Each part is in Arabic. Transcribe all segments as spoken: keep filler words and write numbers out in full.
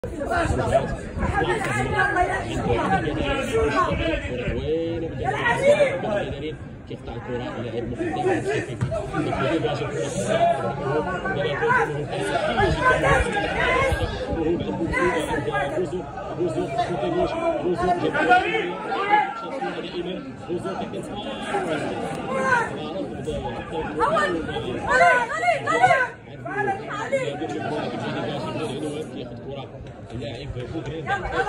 كيقطع الكره اللاعب مقدم كيفيدي باش اللاعب بوغرين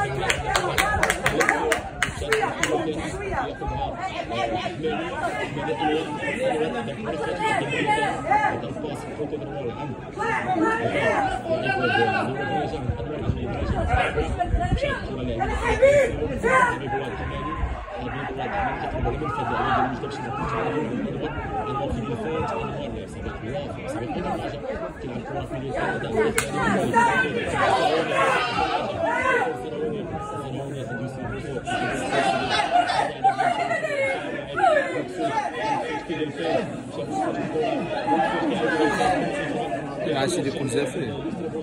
عاشي اللي يكون زافي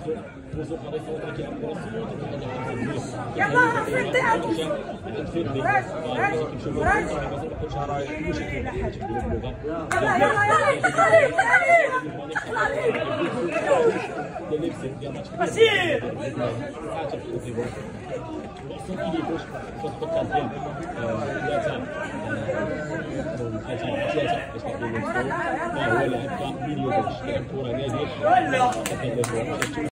يلا رفيتي يلا يلا يلا خليل خليل